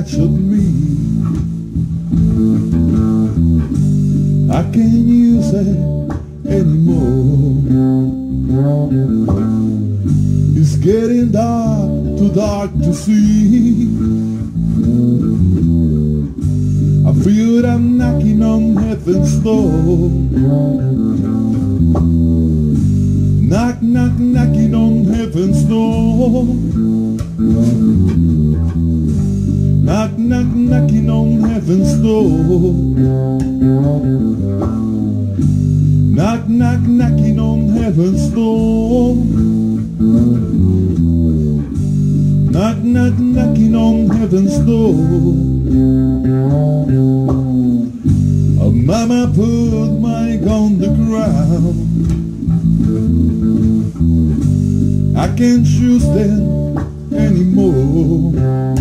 touch of me. I can't use it anymore. It's getting dark, too dark to see. I feel I'm knocking on heaven's door. Knock, knock, knocking on heaven's door. Knock, knock, knocking on heaven's door. Knock, knock, knocking on heaven's door. Knock, knock, knocking on heaven's door. Oh, mama, put my gun on the ground. I can't choose them anymore.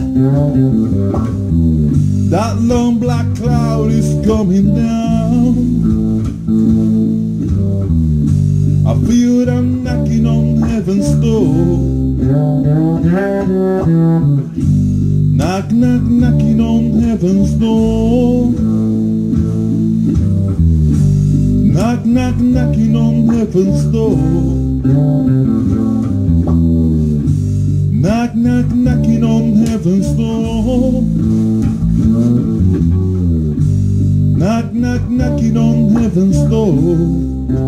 That long black cloud is coming down. I feel them knocking on heaven's door. Knock, knock, knocking on heaven's door. Knock, knock, knocking on heaven's door. Knock, knock, knocking on heaven's door. Knock, knock, knocking on heaven's door.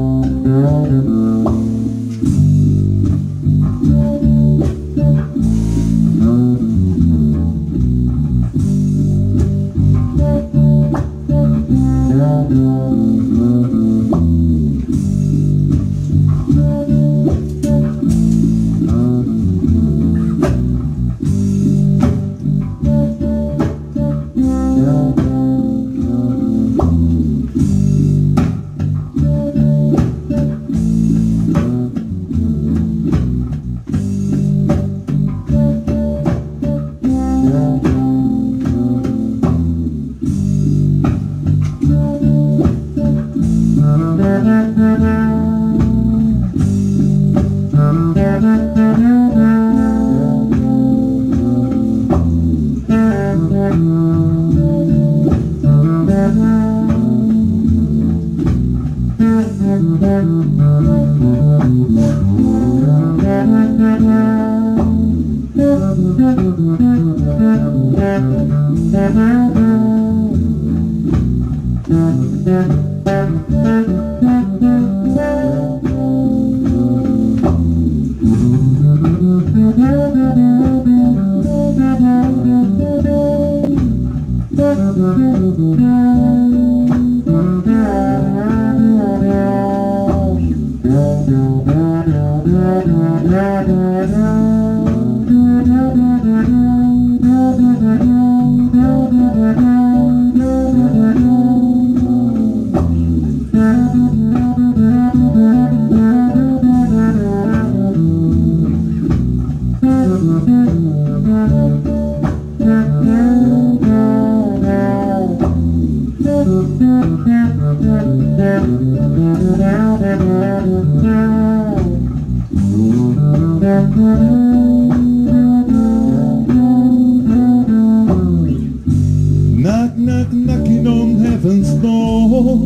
Knock, knock, knocking on heaven's door.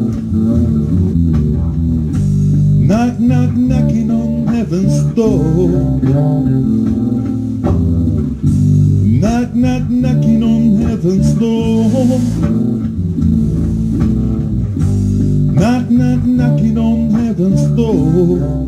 Knock, knock, knocking on heaven's door. Knock, knock, knocking on heaven's door. Knock, knock, knocking on heaven's door.